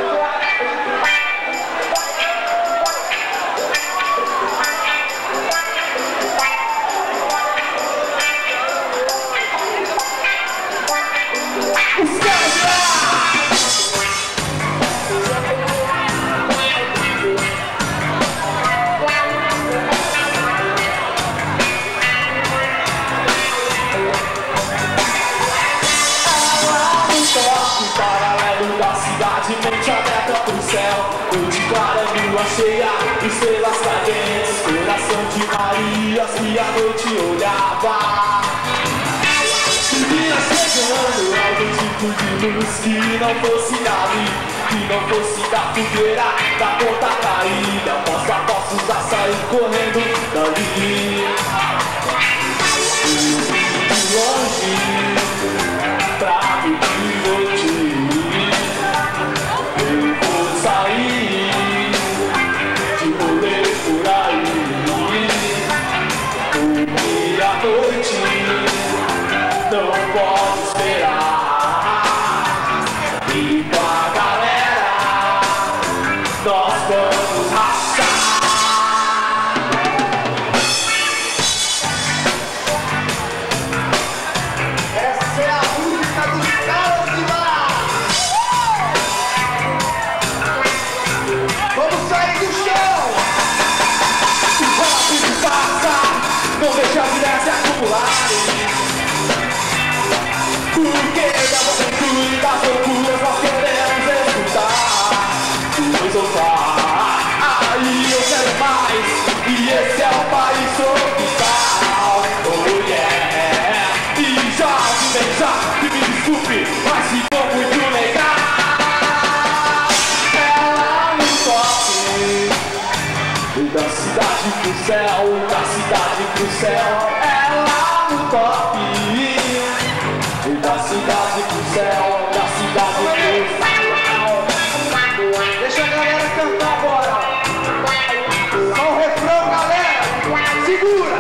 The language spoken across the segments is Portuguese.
Cheia, estrelas cadentes, coração de Marias que a noite olhava. Se vinha chegando algum tipo de luz que não fosse dali, que não fosse da fogueira, da ponta caída, posso a posso já sair correndo dali. De longe, pra me divertir, eu vou sair. Noite não pode esperar. E com a galera nós vamos rachar. Essa é a música dos caras de lá. Vamos sair do chão. O rápido passa, não deixa a vida se acumularem. Porque da juventude e das loucuras nós queremos escutar. Pois opa, aí eu quero mais. E esse é o país tropical. Oh yeah. E já que me desculpe, mas ficou muito legal. Ela no toque, da cidade pro céu, da cidade pro céu. Ela no top, da cidade pro céu, da cidade pro céu. Deixa a galera cantar agora. Só o refrão, galera. Segura.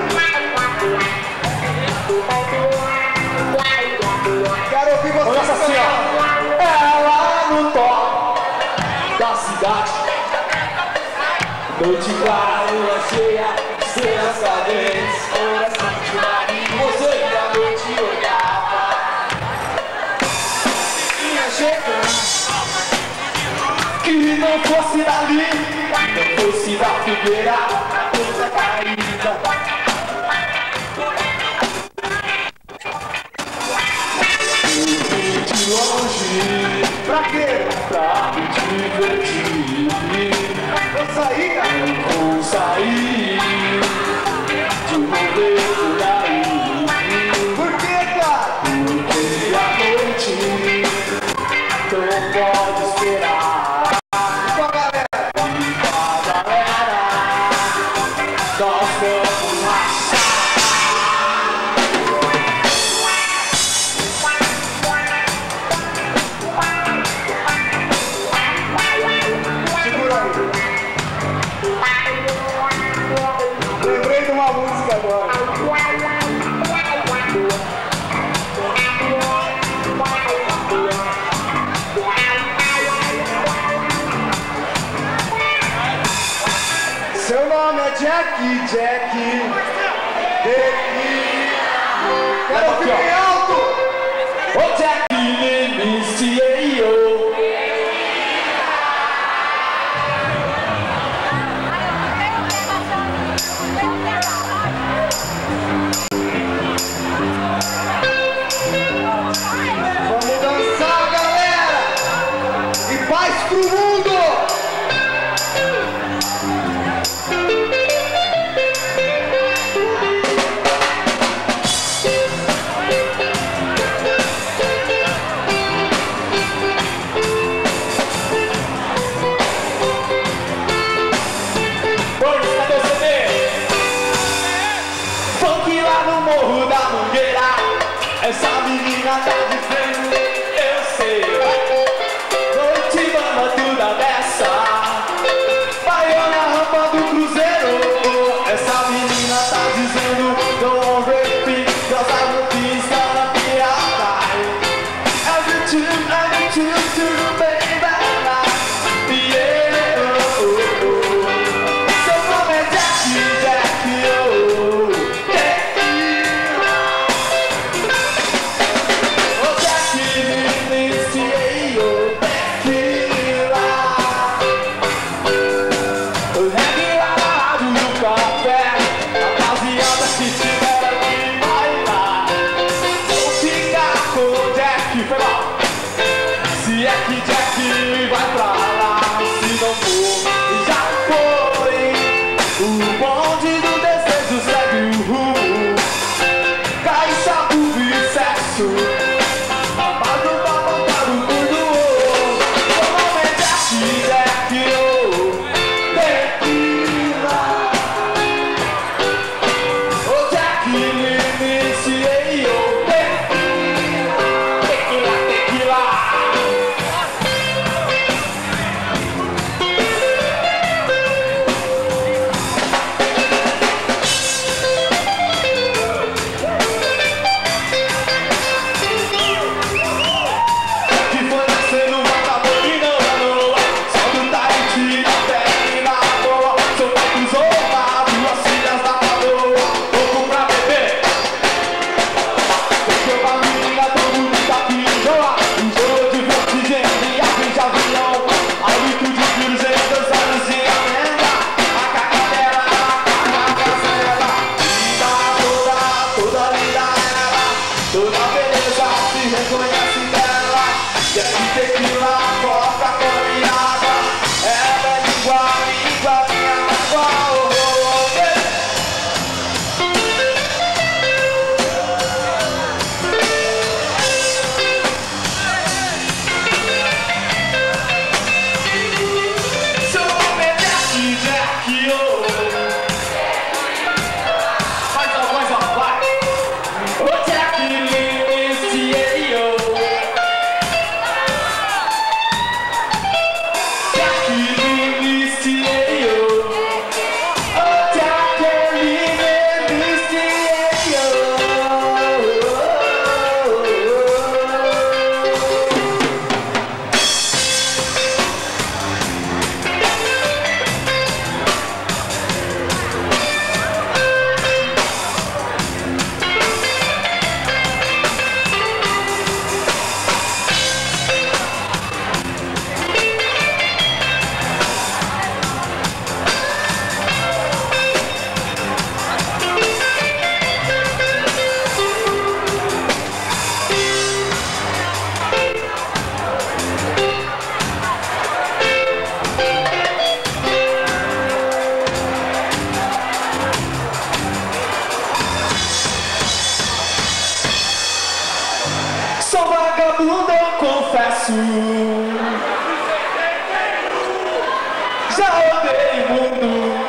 Quero ouvir vocês assim, ó. Ela no top da cidade. Noite clara, lua cheia, estrelas cadentes, coração de Maria. Você que a noite olhava. Vinha chegando. Que não fosse dali, que não fosse da fogueira, da ponta caída. De longe, pra quê? Pra me divertir. Vou sair, cara. Vou sair de rolê por aí. Por quê, cara? Porque a noite não pode esperar. Com a galera, nós vamos rachar. Lembrei de uma música agora. Seu nome é Jack. Quero ouvir bem alto. Ô Jack, iniciei eu. Vamos dançar, galera! E paz pro mundo! Essa menina tá dizendo, eu sei. Noite vamos tudo dessa. Vai na rampa do cruzeiro. Essa menina tá dizendo, don't repeat, cause I will be gonna be alright. Every tune to the baby. Jack, foi mal. Se é que Jack vai pra lá, se não for, já foi. O bonde do desejo segue o rumo. Cai, sapo e sexo. Amado pra voltar o mundo. O nome é Jack, Jack, oh. Tequila. Oh, Jack, me iniciei, oh. Tequila, tequila. Toda beleza se reconhece nela. Jack, tequila, Coca-Cola e água. Ela é igual, minha água. Oh, oh, yeah. Seu nome é Jack, Jack, oh. Mais uma, vai. Oh, Jack. Sou vagabundo, eu confesso. Já rodei o mundo.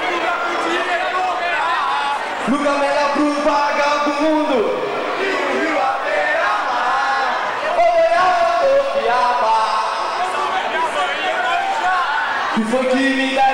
Lugar melhor pro vagabundo. Rio a beira-mar. Olhar, Piaba. Que foi que me deu?